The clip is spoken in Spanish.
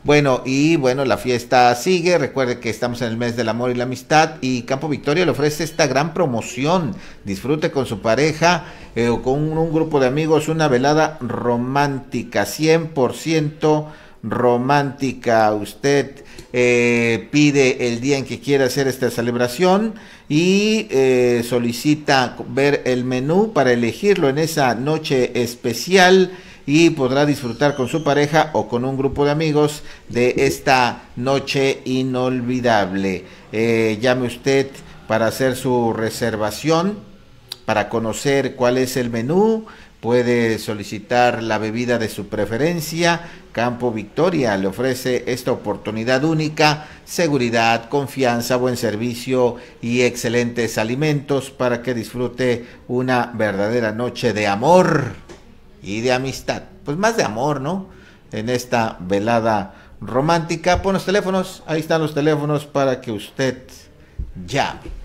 Bueno, y bueno, la fiesta sigue. Recuerde que estamos en el mes del amor y la amistad y Campo Victoria le ofrece esta gran promoción. Disfrute con su pareja o con un grupo de amigos una velada romántica, 100% romántica. Usted pide el día en que quiere hacer esta celebración y solicita ver el menú para elegirlo en esa noche especial y podrá disfrutar con su pareja o con un grupo de amigos de esta noche inolvidable. Llame usted para hacer su reservación, para conocer cuál es el menú, puede solicitar la bebida de su preferencia. Campo Victoria le ofrece esta oportunidad única, seguridad, confianza, buen servicio y excelentes alimentos para que disfrute una verdadera noche de amor y de amistad. Pues más de amor, ¿no? En esta velada romántica. Pon los teléfonos, ahí están los teléfonos para que usted llame.